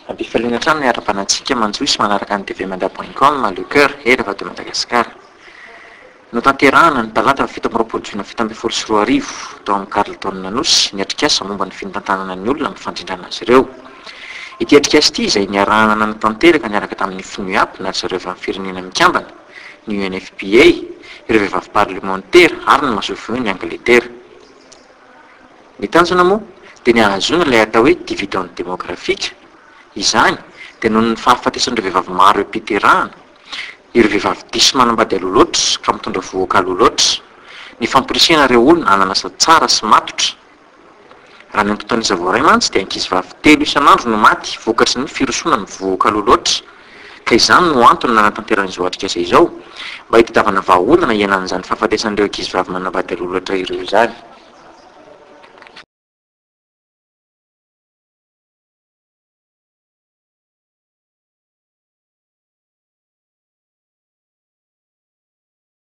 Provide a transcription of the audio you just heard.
Ampifaliana trano ny ara-panatsika manjoisy manaraka ny tvmanda.com le cœur erava de Madagasikara. No tanterahana ny talata ny 7 Jona 2024 tao amin'ny Carleton Nanosy ny atrikasa momba ny fitantanana ny olona mifandrindrana azy ireo. Ity atrikasa ity izay niarahana natanteraka niaraka tamin'ny FNUAP na zareo avy amin'ny firenena mikambana, ny UNFPA, ireo vehivavy parlementaire ary ny masovoa ny Angletera. Ny tanjona moa dia ny ahazoana ilay atao hoe dividende démographique. Izany dia noho ny fahafatesan'ireo vehivavy maro epiterahana, ireo vehivavy diso manambady aloloatra ka mitondra vohoaka aloloatra, ny famporisihana ireo olona hanana asa tsara sy matotra. Raha ny antontan'iza voaray mantsy dia ankizivavy 3 isan'andro no maty vokatry ny firosoana ny vohoaka aloloatra. Ka izany no antony nanatanteran'izao atrikasa izao, mba hitadiavana vahaolana ianan'izany fahafatesan'ireo ankizivavy manambady aloloatra ireo izany.